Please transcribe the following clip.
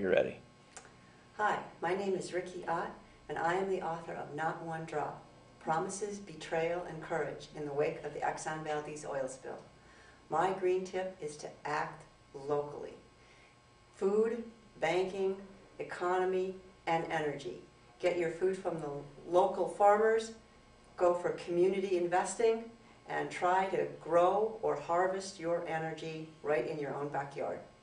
you're ready. Hi, my name is Riki Ott, and I am the author of Not One Drop, Promises, Betrayal, and Courage in the Wake of the Exxon Valdez Oil Spill. My green tip is to act locally. Food, banking, economy, and energy. Get your food from the local farmers, go for community investing, and try to grow or harvest your energy right in your own backyard.